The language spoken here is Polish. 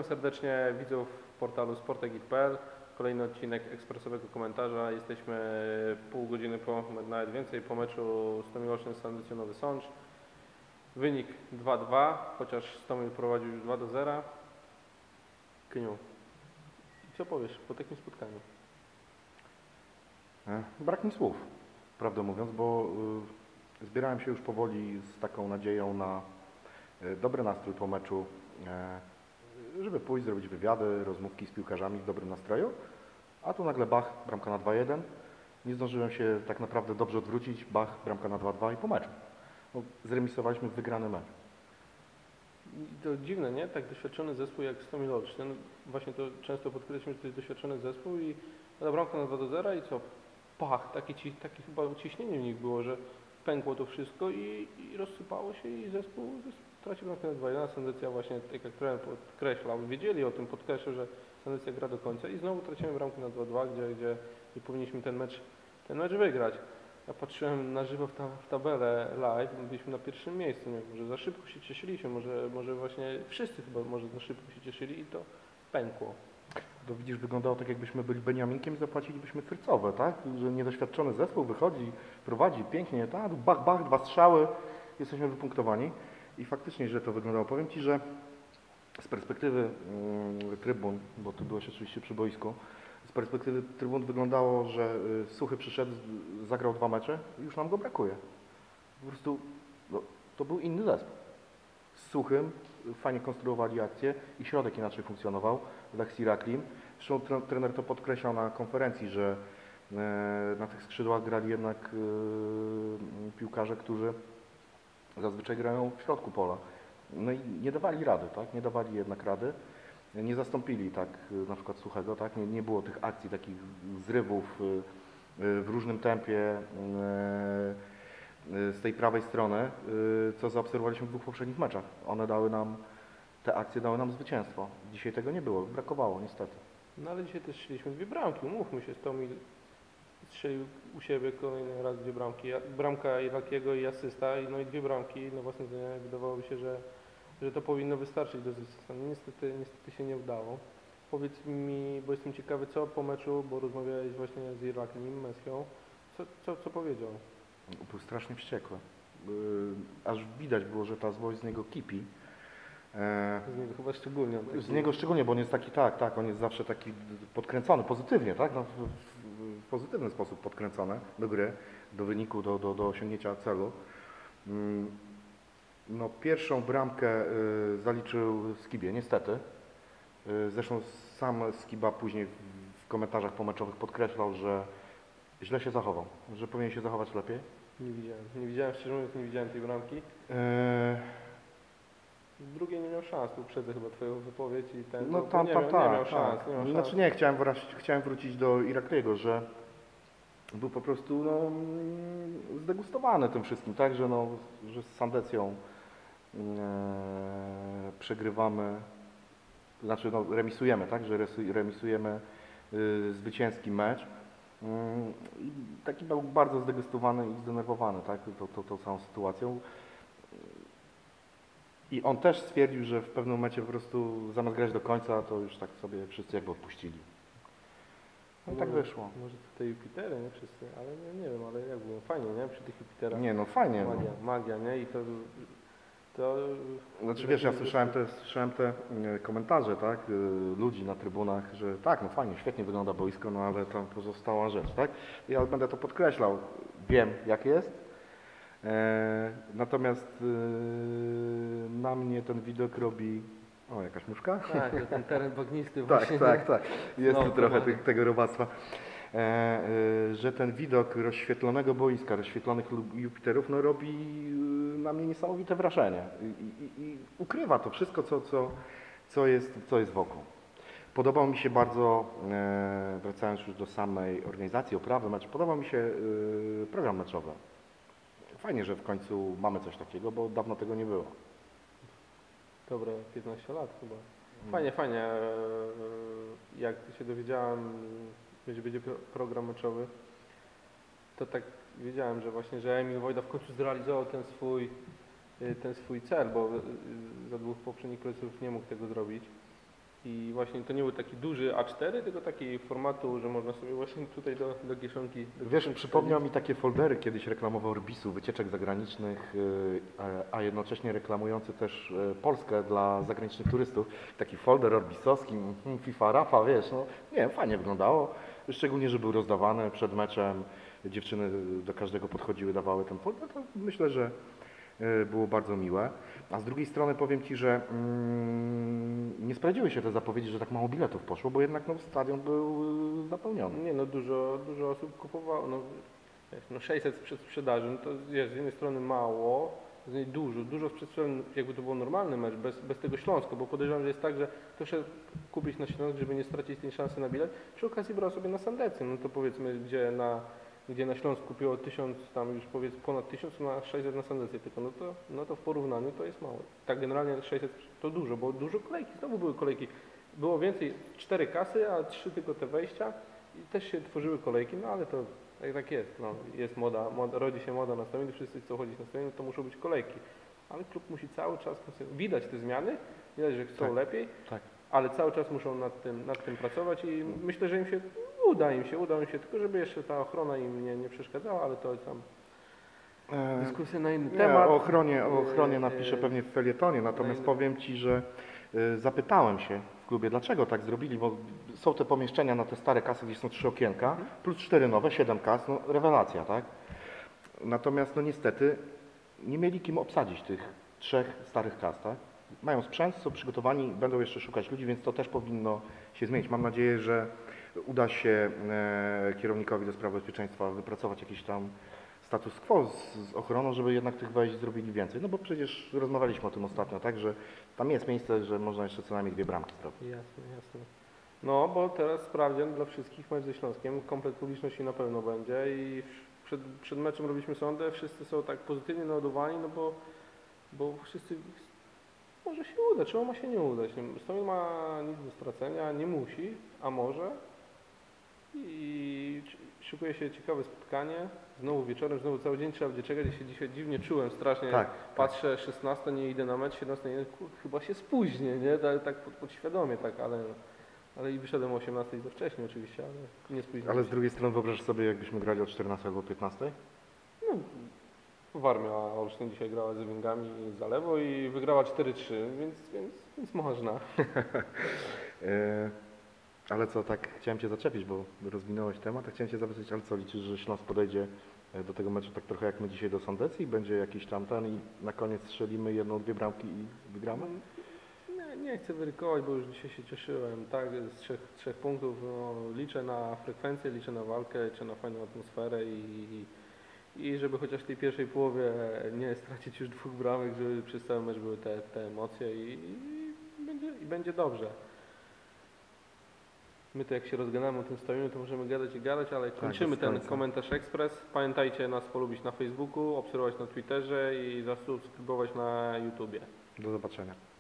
Witam serdecznie widzów portalu sportegit.pl. Kolejny odcinek ekspresowego komentarza. Jesteśmy pół godziny nawet więcej, po meczu Stomiloczny z Sandycją Nowy Sącz. Wynik 2-2, chociaż Stomil prowadził już 2-0. Kyniu, co powiesz po takim spotkaniu? Brak mi słów, prawdę mówiąc, bo zbierałem się już powoli z taką nadzieją na dobry nastrój po meczu, żeby pójść, zrobić wywiady, rozmówki z piłkarzami w dobrym nastroju, a tu nagle bach, bramka na 2-1. Nie zdążyłem się tak naprawdę dobrze odwrócić, bach, bramka na 2-2 i po meczu. No, zremisowaliśmy wygrany mecz. I to dziwne, nie? Tak doświadczony zespół jak Stomiloczny. No właśnie to często podkreślimy, że to jest doświadczony zespół i bramka na 2-0 i co? Pach, takie chyba ciśnienie w nich było, że pękło to wszystko i rozsypało się i zespół tracił bramkę na 2-1. Sandycja właśnie, tak jak trener podkreślał, wiedzieli o tym, podkreślał, że Sandycja gra do końca i znowu tracimy bramkę na 2-2, gdzie nie powinniśmy ten mecz wygrać. Ja patrzyłem na żywo w tabelę live, byliśmy na pierwszym miejscu, nie? Może za szybko się cieszyliśmy, może właśnie wszyscy chyba może za szybko się cieszyli i to pękło. To widzisz, wyglądało tak, jakbyśmy byli Beniaminkiem i zapłacilibyśmy Frycowe, tak? Że niedoświadczony zespół wychodzi, prowadzi pięknie, tak? Bach, bach, 2 strzały, jesteśmy wypunktowani. I faktycznie źle to wyglądało. Powiem Ci, że z perspektywy trybun, bo Ty byłeś oczywiście przy boisku, z perspektywy trybun wyglądało, że Suchy przyszedł, zagrał 2 mecze i już nam go brakuje. Po prostu no, to był inny zespół. Z Suchym fajnie konstruowali akcję i środek inaczej funkcjonował, Lech Raklim. Zresztą trener to podkreślał na konferencji, że na tych skrzydłach grali jednak piłkarze, którzy zazwyczaj grają w środku pola. No i nie dawali rady, tak? Nie dawali jednak rady. Nie zastąpili tak na przykład Suchego, tak? Nie było tych akcji, takich zrywów w różnym tempie z tej prawej strony, co zaobserwowaliśmy w 2 poprzednich meczach. Te akcje dały nam zwycięstwo. Dzisiaj tego nie było, brakowało niestety. No ale dzisiaj też strzeliśmy 2 bramki, umówmy się, Stomil strzelił u siebie kolejny raz 2 bramki. Bramka Irakiego i asysta, no i 2 bramki. Na własne zdanie wydawałoby się, że to powinno wystarczyć do zwycięstwa. Niestety się nie udało. Powiedz mi, bo jestem ciekawy, co po meczu, bo rozmawiałeś właśnie z Irakiem, Mesją, co powiedział? Był strasznie wściekły. Aż widać było, że ta złość z niego kipi. Z niego chyba szczególnie. Z niego szczególnie, bo on jest taki, tak, on jest zawsze taki podkręcony, pozytywnie, tak? No, w pozytywny sposób podkręcony do gry, do wyniku, do osiągnięcia celu. No, pierwszą bramkę zaliczył Skibie, niestety. Zresztą sam Skiba później w komentarzach pomeczowych podkreślał, że źle się zachował, że powinien się zachować lepiej. Nie widziałem, szczerze mówiąc, nie widziałem tej bramki. W drugiej nie miał szans, uprzedzę chyba Twoją wypowiedź i ten. No nie miał szans. Znaczy nie, chciałem wrócić do Irakliego, że był po prostu zdegustowany tym wszystkim, tak, że z Sandecją przegrywamy, znaczy remisujemy, tak, że remisujemy zwycięski mecz. I taki był bardzo zdegustowany i zdenerwowany, tak, tą całą sytuacją. I on też stwierdził, że w pewnym momencie po prostu zamiast grać do końca, to już tak sobie wszyscy jakby odpuścili. No i tak wyszło. Może te Jupitery, nie wszyscy, ale nie wiem, ale jak było fajnie, nie? Przy tych Jupiterach. Nie, no fajnie. Magia, nie? I to znaczy wiesz, ja słyszałem te komentarze, tak, ludzi na trybunach, że tak, no fajnie, świetnie wygląda boisko, no ale tam pozostała rzecz, tak? Ja będę to podkreślał, wiem jak jest, natomiast na mnie ten widok robi... O, jakaś muszka? Tak, ten teren bagnisty właśnie. Tak. Jest tu trochę tego robactwa. Że ten widok rozświetlonego boiska, rozświetlonych Jupiterów, no robi na mnie niesamowite wrażenie. I ukrywa to wszystko, co jest wokół. Podobał mi się bardzo, wracając już do samej organizacji, oprawy meczu, podobał mi się program meczowy. Fajnie, że w końcu mamy coś takiego, bo dawno tego nie było. Dobre 15 lat chyba. Fajnie. Jak się dowiedziałem, że będzie program meczowy, to tak wiedziałem, że Emil Wojda w końcu zrealizował ten swój cel, bo za 2 poprzednich prezesów nie mógł tego zrobić. I właśnie to nie był taki duży A4, tylko taki formatu, że można sobie właśnie tutaj do kieszonki... Wiesz, przypomniał mi takie foldery, kiedyś reklamował Orbisu, wycieczek zagranicznych, a jednocześnie reklamujący też Polskę dla zagranicznych turystów. Taki folder orbisowski, FIFA, Rafa, wiesz, no nie wiem, fajnie wyglądało. Szczególnie, że był rozdawany przed meczem, dziewczyny do każdego podchodziły, dawały ten folder, to myślę, że było bardzo miłe. A z drugiej strony powiem Ci, że nie sprawdziły się te zapowiedzi, że tak mało biletów poszło, bo jednak no, stadion był zapełniony. Nie no, dużo osób kupowało, no, wiesz, no 600 przed sprzedaży, no to jest z jednej strony mało, z niej dużo przed sprzedaży, jakby to był normalny mecz, bez tego Śląska, bo podejrzewam, że jest tak, że to się kupić na Śląsk, żeby nie stracić tej szansy na bilet, przy okazji brał sobie na Sandecję, no to powiedzmy, gdzie na Śląsk kupiło 1000, tam już powiedz ponad 1000, na 600 na Sandecję tylko, no to w porównaniu to jest mało. Tak generalnie 600 to dużo, bo dużo kolejki, znowu były kolejki. Było więcej, 4 kasy, a 3 tylko te wejścia i też się tworzyły kolejki, no ale to tak jest, no, jest moda, rodzi się moda na stadion, wszyscy chcą chodzić na stadion, to muszą być kolejki. Ale klub musi cały czas, widać te zmiany, widać, że chcą Tak, lepiej, tak. ale cały czas muszą nad tym pracować i myślę, że uda im się, tylko żeby jeszcze ta ochrona im nie przeszkadzała, ale to tam dyskusja na inny Nie, temat. o ochronie napiszę pewnie w felietonie, natomiast powiem Ci, że zapytałem się w klubie, dlaczego tak zrobili, bo są te pomieszczenia na te stare kasy, gdzie są 3 okienka, plus 4 nowe, 7 kas, no rewelacja, tak? Natomiast no niestety nie mieli kim obsadzić tych 3 starych kas, tak? Mają sprzęt, są przygotowani, będą jeszcze szukać ludzi, więc to też powinno się zmienić. Mam nadzieję, że uda się kierownikowi do spraw bezpieczeństwa wypracować jakiś tam status quo z ochroną, żeby jednak tych wejść zrobili więcej. No bo przecież rozmawialiśmy o tym ostatnio, tak, że tam jest miejsce, że można jeszcze co najmniej 2 bramki zrobić. Jasne. No bo teraz sprawdzian dla wszystkich mecz ze Śląskiem, komplet publiczności na pewno będzie i przed meczem robiliśmy sondę, wszyscy są tak pozytywnie naładowani, no bo wszyscy może się uda, czemu ma się nie udać? Stomil ma nic do stracenia, nie musi, a może. I szykuje się ciekawe spotkanie. Znowu wieczorem, znowu cały dzień trzeba będzie czekać. Ja się dzisiaj dziwnie czułem strasznie. Tak, Patrzę 16, nie idę na mecz, 17, nie, chyba się spóźnię, nie? Tak podświadomie, tak, ale i wyszedłem o 18 to wcześniej oczywiście, ale nie spóźniłem Ale z się. drugiej strony wyobraź sobie, jakbyśmy grali o 14 albo 15? No, Warmia Olsztyn dzisiaj grała z Węgami za lewo i wygrała 4-3, więc można. Ale co, tak chciałem Cię zaczepić, bo rozwinąłeś temat, a chciałem Cię zapytać, ale co, liczysz, że Śląsk podejdzie do tego meczu tak trochę jak my dzisiaj do Sandecji? Będzie jakiś tam ten i na koniec strzelimy 1-2 bramki i wygramy? Nie chcę wyrykować, bo już dzisiaj się cieszyłem, tak, z trzech punktów, no, liczę na frekwencję, liczę na walkę, liczę na fajną atmosferę i żeby chociaż w tej pierwszej połowie nie stracić już 2 bramek, żeby przez cały mecz były te emocje i będzie dobrze. My to jak się rozgadamy o tym stoimy, to możemy gadać, ale kończymy ten komentarz ekspres. Pamiętajcie nas polubić na Facebooku, obserwować na Twitterze i zasubskrybować na YouTubie. Do zobaczenia.